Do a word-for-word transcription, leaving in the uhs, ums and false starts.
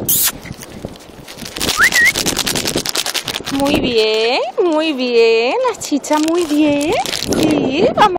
Muy bien, muy bien. La chicha muy bien. Sí, vamos.